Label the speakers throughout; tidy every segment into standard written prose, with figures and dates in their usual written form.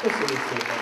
Speaker 1: Köszönjük szépen!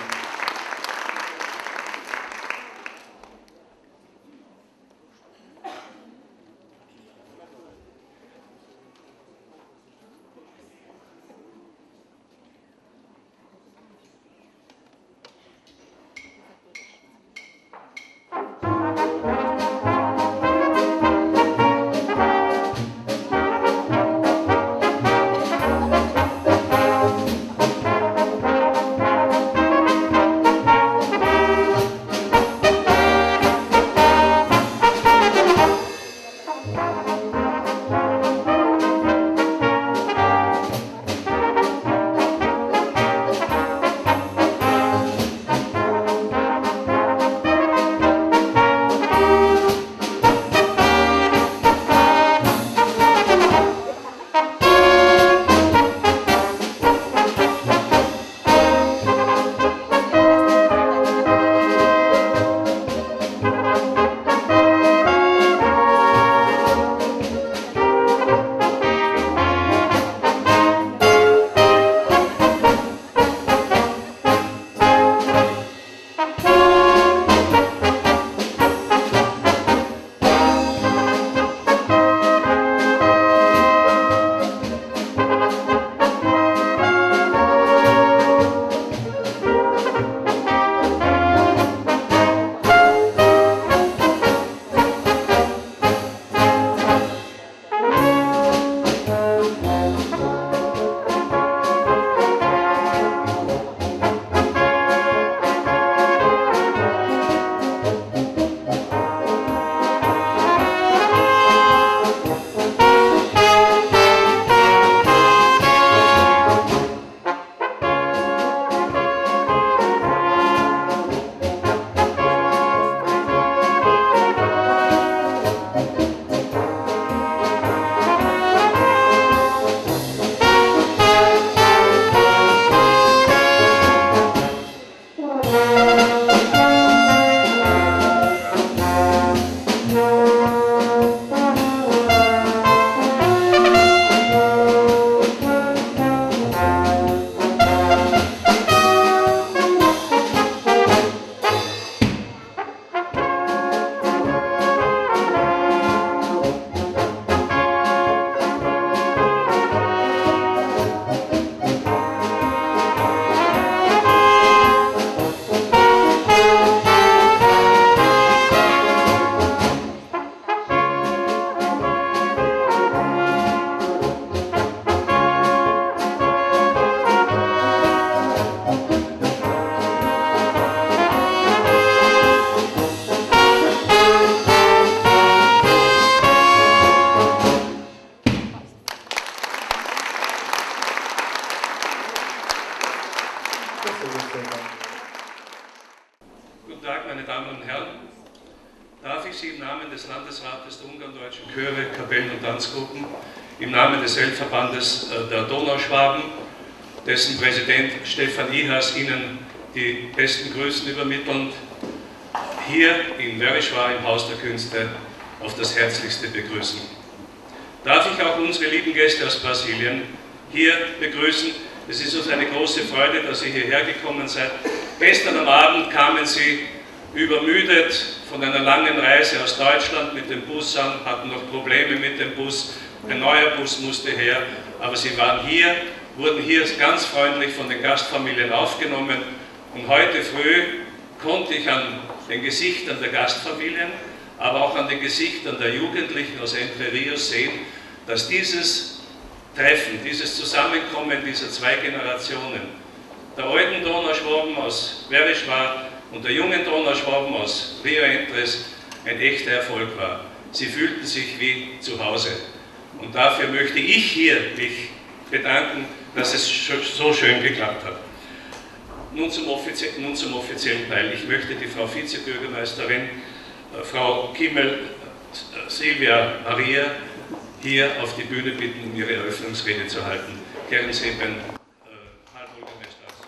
Speaker 2: Guten Tag, meine Damen und Herren. Darf ich Sie im Namen des Landesrates der ungarndeutschen Chöre, Kapellen und Tanzgruppen, im Namen des Weltverbandes der Donauschwaben, dessen Präsident Stefan Ihas Ihnen die besten Grüßen übermittelnd, hier in Wörischwar im Haus der Künste auf das Herzlichste begrüßen. Darf ich auch unsere lieben Gäste aus Brasilien hier begrüßen. Es ist uns eine große Freude, dass ihr hierher gekommen seid. Gestern am Abend kamen Sie übermüdet von einer langen Reise aus Deutschland mit dem Bus an, hatten noch Probleme mit dem Bus, ein neuer Bus musste her, aber Sie waren hier, wurden hier ganz freundlich von den Gastfamilien aufgenommen und heute früh konnte ich an den Gesichtern der Gastfamilien, aber auch an den Gesichtern der Jugendlichen aus Entre Rios sehen, dass dieses Treffen, dieses Zusammenkommen dieser zwei Generationen, der alten Donauschwaben aus Wörischwar und der jungen Donauschwaben aus Rio Entres, ein echter Erfolg war. Sie fühlten sich wie zu Hause. Und dafür möchte ich hier mich bedanken, dass es so schön geklappt hat. Nun zum offiziellen Teil. Ich möchte die Frau Vizebürgermeisterin, Frau Kimmel, Silvia Maria, hier auf die Bühne bitten, um ihre Eröffnungsrede zu halten. Kehren Sie beim Halbbürgermeister.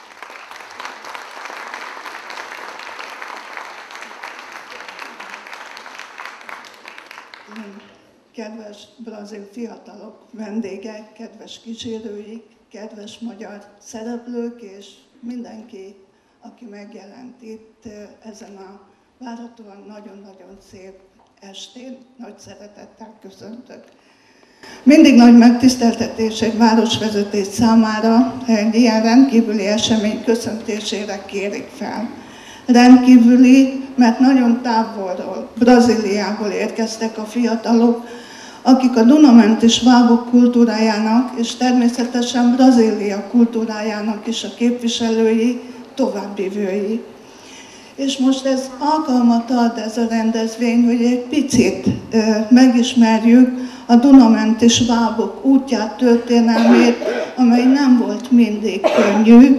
Speaker 3: Kedves brazil fiatalok, vendégek, kedves kísérőik, kedves magyar szereplők és mindenki, aki megjelent itt ezen a várhatóan nagyon-nagyon szép estén, nagy szeretettel köszöntök. Mindig nagy megtiszteltetés egy városvezetés számára, egy ilyen rendkívüli esemény köszöntésére kérik fel. Rendkívüli, mert nagyon távolról, Brazíliából érkeztek a fiatalok, akik a Duna-menti svábok kultúrájának és természetesen Brazília kultúrájának is a képviselői, továbbvivői. És most ez alkalmat ad ez a rendezvény, hogy egy picit megismerjük a Duna-menti svábok útját, történelmét, amely nem volt mindig könnyű,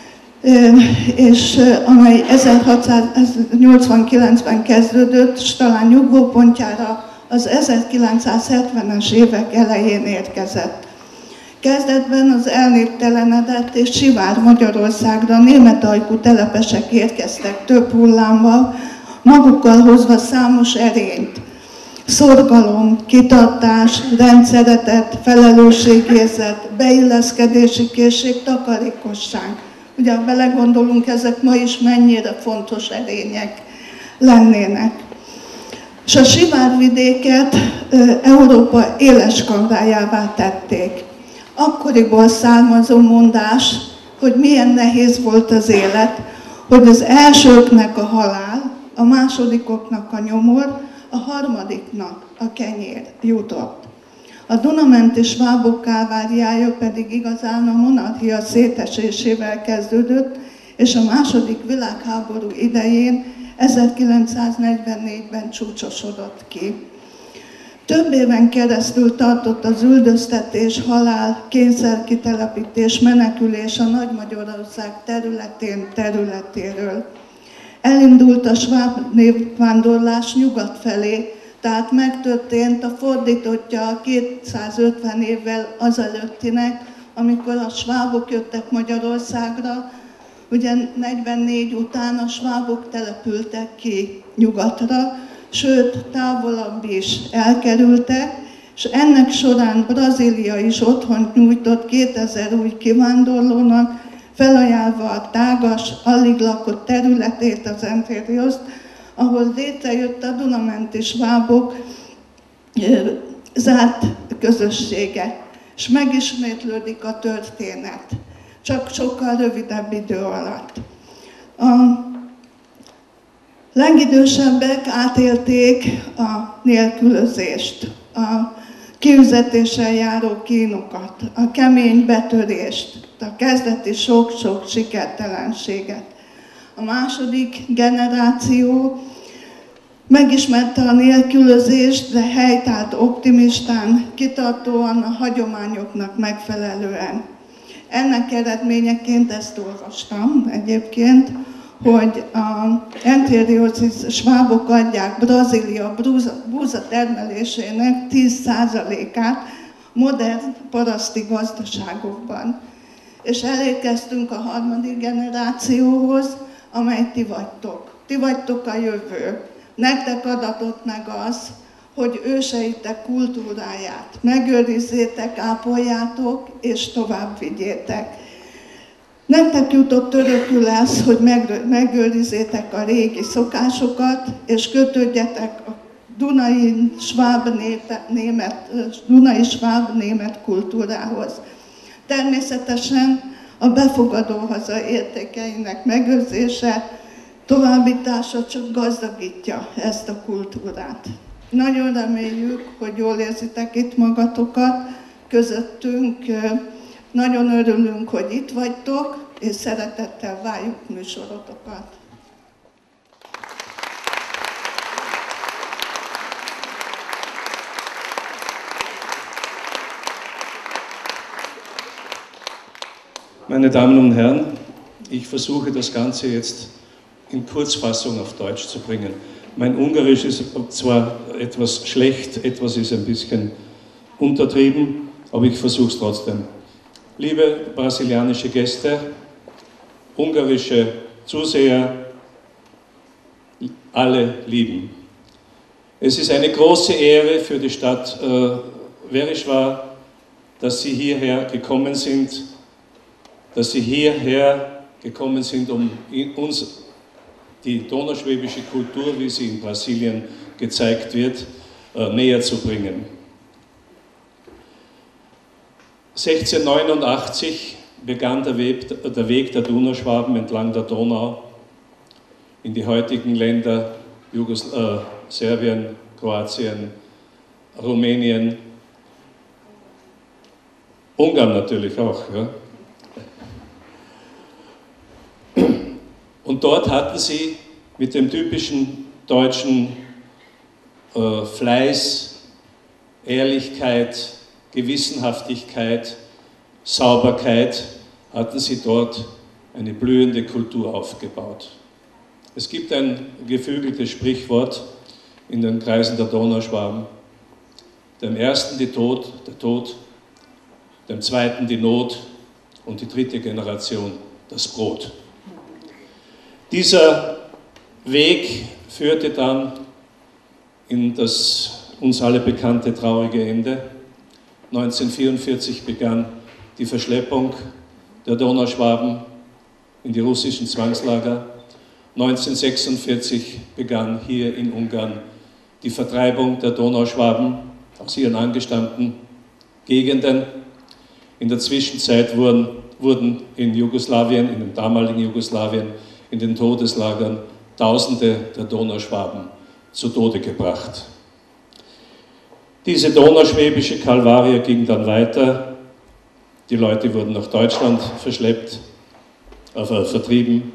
Speaker 3: és amely 1689-ben kezdődött, és talán nyugvópontjára az 1970-es évek elején érkezett. Kezdetben az elnéptelenedett és Sivár Magyarországra németajkú telepesek érkeztek több hullámmal, magukkal hozva számos erényt. Szorgalom, kitartás, rendszeretet, felelősségérzet, beilleszkedési készség, takarékosság. Ugye, ha belegondolunk, ezek ma is mennyire fontos erények lennének. És a Sivárvidéket Európa éleskamrájává tették. Akkoriból származó mondás, hogy milyen nehéz volt az élet, hogy az elsőknek a halál, a másodikoknak a nyomor, a harmadiknak a kenyér jutott. A Duna-menti svábok kálváriája pedig igazán a monarchia szétesésével kezdődött, és a második világháború idején 1944-ben csúcsosodott ki. Több éven keresztül tartott az üldöztetés, halál, kényszerkitelepítés, menekülés a Nagy-Magyarország területéről. Elindult a sváb népvándorlás nyugat felé, tehát megtörtént a fordítottja 250 évvel azelőttinek, amikor a svábok jöttek Magyarországra. Ugye 44 után a svábok települtek ki nyugatra, sőt, távolabb is elkerültek, és ennek során Brazília is otthont nyújtott 2000 új kivándorlónak, felajánlva a tágas, alig lakott területét, az Entérioszt, ahol létrejött a Duna-menti svábok zárt közössége, és megismétlődik a történet, csak sokkal rövidebb idő alatt. A legidősebbek átélték a nélkülözést, a kiüzetéssel járó kínokat, a kemény betörést, a kezdeti sok-sok sikertelenséget. A második generáció megismerte a nélkülözést, de helytált optimistán, kitartóan a hagyományoknak megfelelően. Ennek eredményeként ezt olvastam egyébként, hogy a entérioszi svábok adják Brazília búza termelésének 10%-át modern paraszti gazdaságokban. És elérkeztünk a harmadik generációhoz, amely ti vagytok. Ti vagytok a jövő. Nektek adatott meg az, hogy őseitek kultúráját megőrizzétek, ápoljátok és tovább vigyétek. Nektek jutott örökül lesz, hogy megőrizzétek a régi szokásokat, és kötődjetek a dunai sváb német kultúrához. Természetesen a befogadó haza értékeinek megőrzése, továbbítása csak gazdagítja ezt a kultúrát. Nagyon reméljük, hogy jól érzitek itt magatokat, közöttünk. Nagyon örülünk, hogy itt vagytok, és szeretettel várjuk műsorotokat.
Speaker 2: Meine Damen und Herren, ich versuche das Ganze jetzt in Kurzfassung auf Deutsch zu bringen. Mein Ungarisch ist zwar etwas schlecht, etwas ist ein bisschen untertrieben, aber ich versuche es trotzdem. Liebe brasilianische Gäste, ungarische Zuseher, alle Lieben. Es ist eine große Ehre für die Stadt Verisvar, dass Sie hierher gekommen sind, dass Sie hierher
Speaker 1: gekommen sind, um uns die donauschwäbische Kultur, wie sie in Brasilien gezeigt wird, näher zu bringen. 1689 begann der Weg der Donauschwaben entlang der Donau in die heutigen Länder Serbien, Kroatien, Rumänien, Ungarn natürlich auch. Ja. Und dort hatten sie mit dem typischen deutschen Fleiß, Ehrlichkeit, Gewissenhaftigkeit, Sauberkeit, hatten sie dort eine blühende Kultur aufgebaut. Es gibt ein geflügeltes Sprichwort in den Kreisen der Donauschwaben: dem ersten der Tod, dem zweiten die Not und die dritte Generation das Brot. Dieser Weg führte dann in das uns alle bekannte traurige Ende. 1944 begann die Verschleppung der Donauschwaben in die russischen Zwangslager. 1946 begann hier in Ungarn die Vertreibung der Donauschwaben aus ihren angestammten Gegenden. In der Zwischenzeit wurden in Jugoslawien, in dem damaligen Jugoslawien, in den Todeslagern Tausende der Donauschwaben zu Tode gebracht. Diese donauschwäbische Kalvarie ging dann weiter. Die Leute wurden nach Deutschland vertrieben.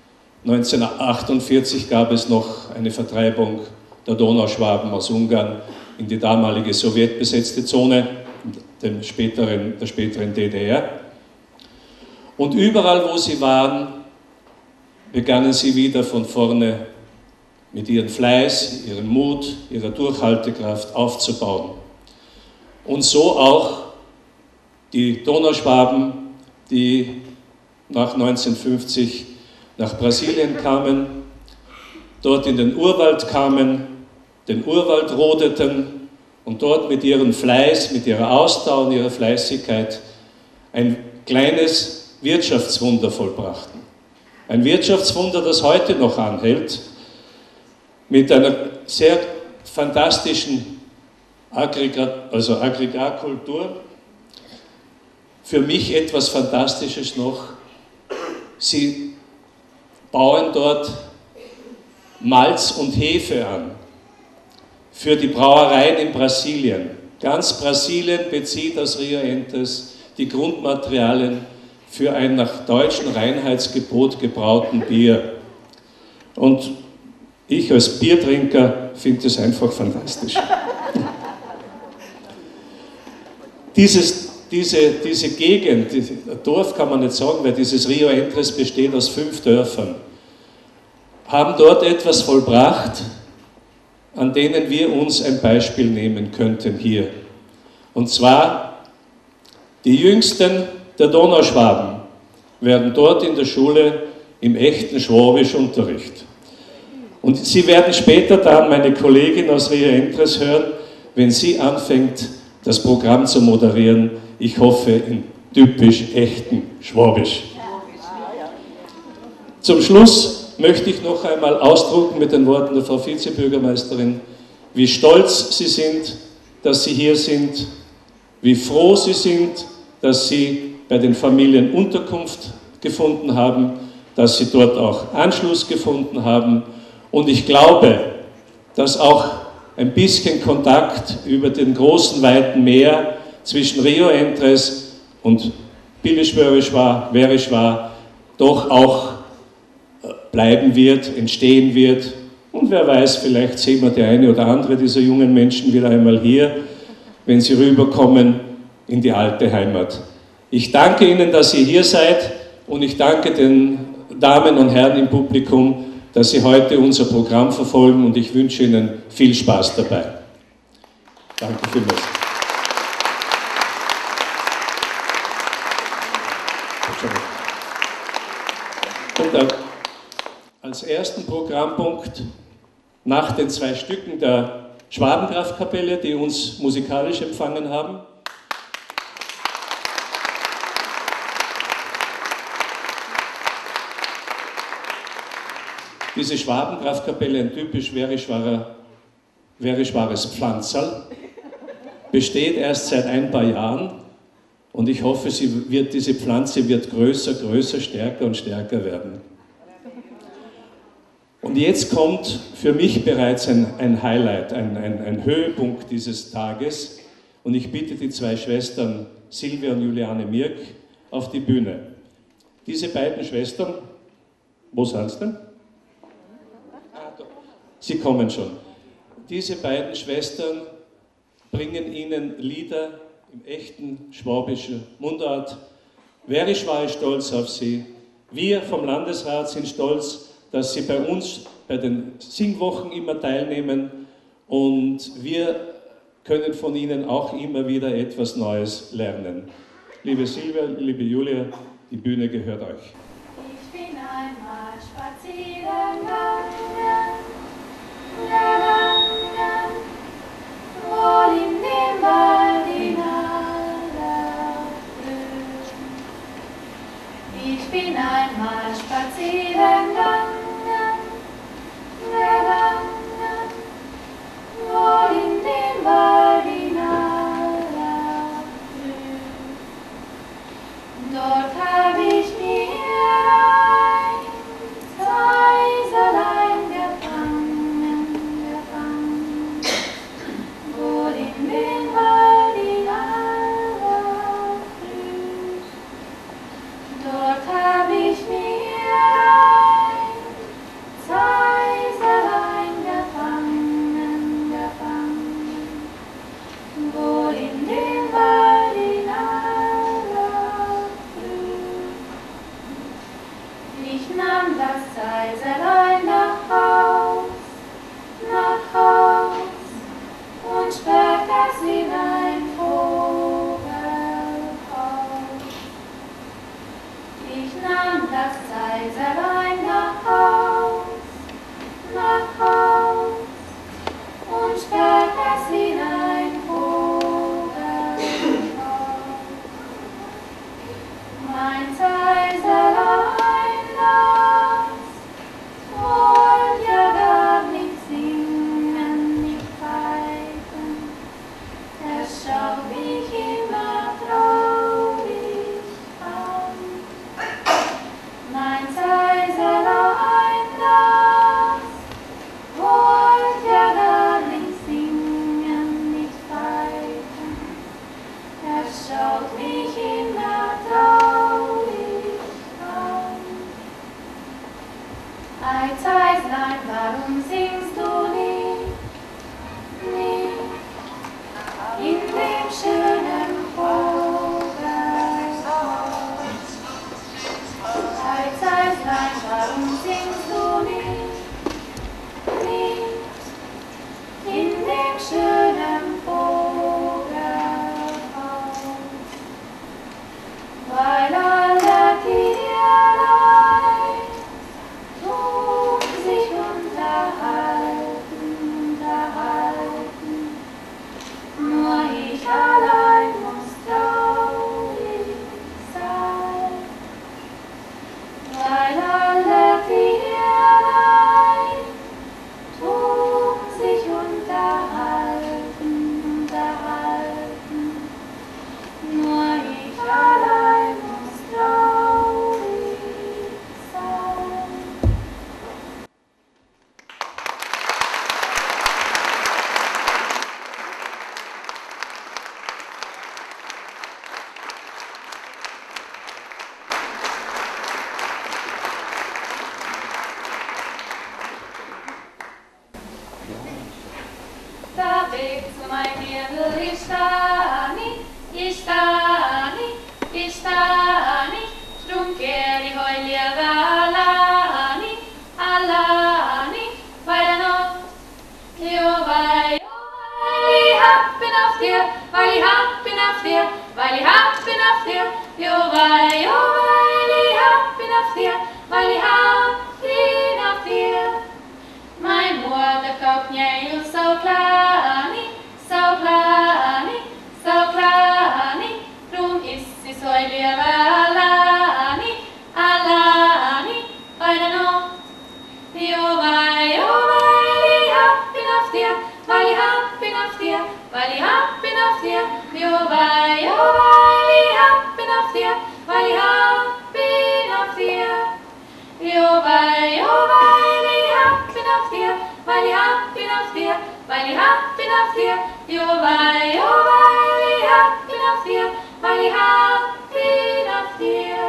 Speaker 1: 1948 gab es noch eine Vertreibung der Donauschwaben aus Ungarn in die damalige sowjetbesetzte Zone, der späteren DDR. Und überall, wo sie waren, begannen sie wieder von vorne mit ihrem Fleiß, ihrem Mut, ihrer Durchhaltekraft aufzubauen. Und so auch die Donauschwaben, die nach 1950 nach Brasilien kamen, dort in den Urwald kamen, den Urwald rodeten und dort mit ihrem Fleiß, mit ihrer Ausdauer und ihrer Fleißigkeit ein kleines Wirtschaftswunder vollbrachten. Ein Wirtschaftswunder, das heute noch anhält, mit einer sehr fantastischen Agrarkultur. Für mich etwas Fantastisches noch: Sie bauen dort Malz und Hefe an für die Brauereien in Brasilien. Ganz Brasilien bezieht aus Rio Entes die Grundmaterialien für ein nach deutschem Reinheitsgebot gebrauten Bier. Und ich als Biertrinker finde es einfach fantastisch. Diese Gegend, Dorf kann man nicht sagen, weil dieses Rio Entres besteht aus 5 Dörfern, haben dort etwas vollbracht, an denen wir uns ein Beispiel nehmen könnten hier. Und zwar, die Jüngsten der Donauschwaben werden dort in der Schule im echten Schwabisch Unterricht. Und Sie werden später dann meine Kollegin aus Rio Entres hören, wenn sie anfängt, das Programm zu moderieren, ich hoffe in typisch echten Schwabisch. Zum Schluss möchte ich noch einmal ausdrucken mit den Worten der Frau Vizebürgermeisterin, wie stolz Sie sind, dass Sie hier sind, wie froh Sie sind, dass Sie bei den Familien Unterkunft gefunden haben, dass Sie dort auch Anschluss gefunden haben. Und ich glaube, dass auch ein bisschen Kontakt über den großen, weiten Meer zwischen Rio Entres und Pilisvörösvar doch auch bleiben wird, entstehen wird. Und wer weiß, vielleicht sehen wir die eine oder andere dieser jungen Menschen wieder einmal hier, wenn sie rüberkommen in die alte Heimat. Ich danke Ihnen, dass Sie hier seid, und ich danke den Damen und Herren im Publikum, dass Sie heute unser Programm verfolgen, und ich wünsche Ihnen viel Spaß dabei. Danke vielmals. Und als ersten Programmpunkt nach den 2 Stücken der Schwabenkraftkapelle, die uns musikalisch empfangen haben, Diese Schwabengrafkapelle, ein typisch wärischwares Pflanzerl, besteht erst seit ein paar Jahren und ich hoffe, diese Pflanze wird größer, größer, stärker und stärker werden. Und jetzt kommt für mich bereits ein Highlight, ein Höhepunkt dieses Tages und ich bitte die zwei Schwestern Silvia und Juliane Mirk auf die Bühne. Diese beiden Schwestern, wo sind sie denn? Sie kommen schon. Diese beiden Schwestern bringen Ihnen Lieder im echten schwabischen Mundart. Wärisch war ich stolz auf Sie. Wir vom Landesrat sind stolz, dass Sie bei uns bei den Singwochen immer teilnehmen und wir können von Ihnen auch immer wieder etwas Neues lernen. Liebe Silvia, liebe Julia, die Bühne gehört euch.
Speaker 4: Ich bin einmal spazieren gegangen, wohl in dem Wald in aller Blüte. Ich bin einmal spazieren gegangen, wohl in dem Wald in aller Blüte. Dort hab ich mir ein Zeiselein gefangen, wohl in den Wald in aller Blüte. Dort hab ich mir ein Zeiselein gefangen, wohl in den Wald in aller Blüte. Ich nahm das Zeiselein nach Haus und sperrt es in ein Vogelhaus. Ich nahm das Zeiselein nach Haus und sperrt es in ein Vogelhaus. Mein Zeiselein, das wollt ja gar nicht singen, nicht pfeifen. Es schaut mich immer traurig an. Mein Zeiselein, das wollt ja gar nicht singen, nicht pfeifen. Es schaut mich immer traurig an. Ei Zeislein, warum singst du nicht in dem schönen Vogelhaus? Ei Zeislein, warum singst du nicht in dem schönen Vogelhaus? Weil alle Tierlein tun sich unterhalten, nur ich allein muss traurig sein. Weil alle Tierlein tun sich unterhalten, nur ich allein muss traurig sein. Da weg zu mein Dirndl, ich sta nicht, strunker die Heuljöve Alani, weil der Nacht, jo, weil ich happen auf dir, weil ich happen auf dir, jo, weil ich happen auf dir, weil ich happen auf dir. Mein Mutter kauft Nägel so klein, drum ist sie so lieber allein, bei der Nacht, jo, weil ich hab ihn auf dir, weil ich hab ihn auf dir, jo weil ich hab ihn auf dir, weil ich hab ihn auf dir.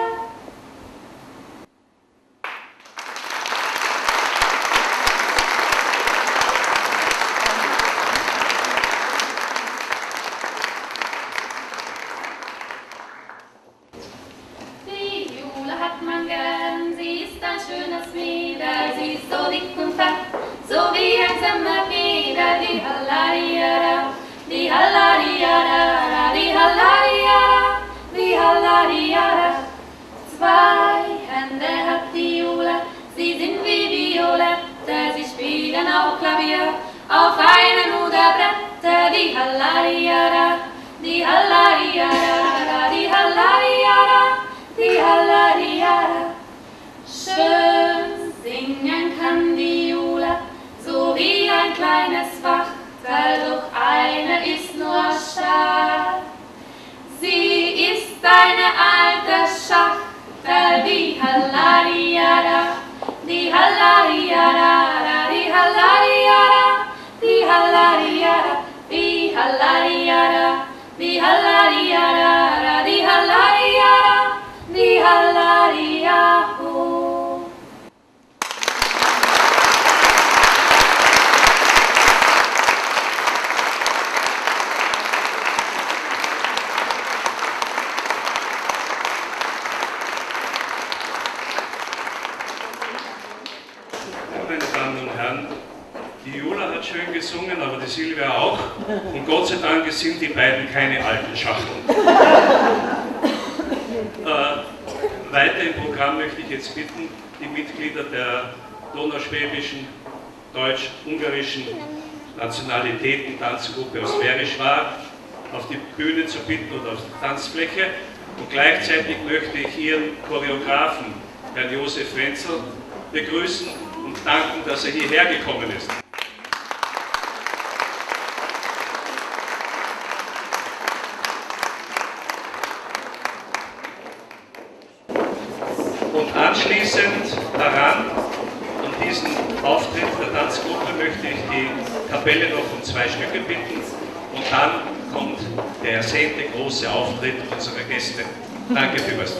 Speaker 4: Die Jule hat man gern, sie ist ein schönes Mädel, sie ist so dick und fett, so wie ein Semmelfeder, die Hallariara, die Hallariara, die Hallariara, die Hallariara. Zwei Hände hat die Jule, sie sind wie Violette, sie spielen auch Klavier auf einem Ruderbretter, die Hallariara, die Hallariara, die Hallariara, die Hallariara. Schön singen kann die Jule, so wie ein kleines Wachtel, doch eine ist nur schad. Sie ist eine alte Schachtel, die Hallariara, die Hallariara, die Hallariara, die Hallariara, die Hallariara, die Hallariara, die Hallariara, die Hallariara.
Speaker 2: Meine Damen und Herren, die Jula hat schön gesungen, aber die Silvia auch. Und Gott sei Dank sind die beiden keine alten Schachteln. Weiter im Programm möchte ich jetzt bitten, die Mitglieder der donauschwäbischen, deutsch-ungarischen Nationalitäten-Tanzgruppe aus Werischwar auf die Bühne zu bitten oder auf die Tanzfläche. Und gleichzeitig möchte ich Ihren Choreografen, Herrn Josef Wenzel, begrüßen und danken, dass er hierher gekommen ist. Und anschließend daran und diesen Auftritt der Tanzgruppe möchte ich die Kapelle noch um 2 Stücke bitten und dann kommt der ersehnte große Auftritt unserer Gäste. Danke vielmals.